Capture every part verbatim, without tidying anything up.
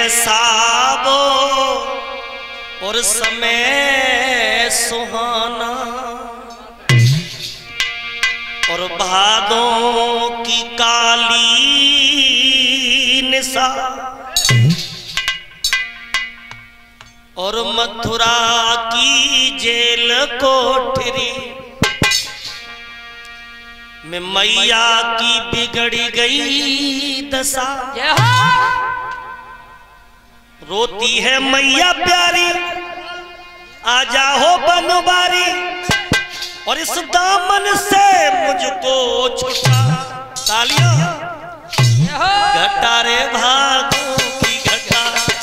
ऐसा वो और समय सुहाना और भादों की काली निशा और मथुरा की जेल कोठरी में मैया की बिगड़ी गई दशा। रोती है मैया प्यारी आ जाओ बनवारी और इस दामन से मुझको छुटा। तालियां घटा रे भागों की घटा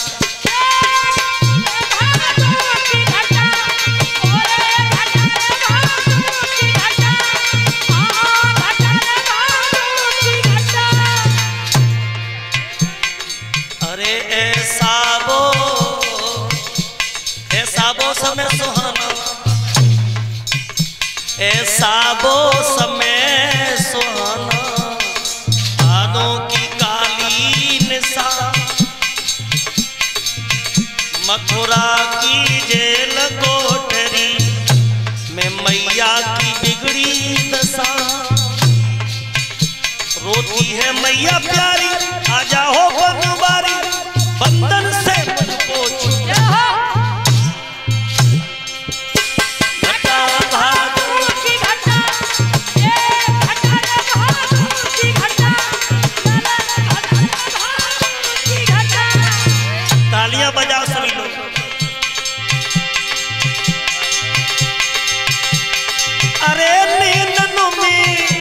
अरे ऐसा वो ऐसा वो समय सुहाना ऐसा वो समय सुहाना भादों की काली निशा मथुरा की जेल कोठरी में मैया की बिगड़ी दशा। रोती है मैया प्यारी आ जाओ बनवारी बंधन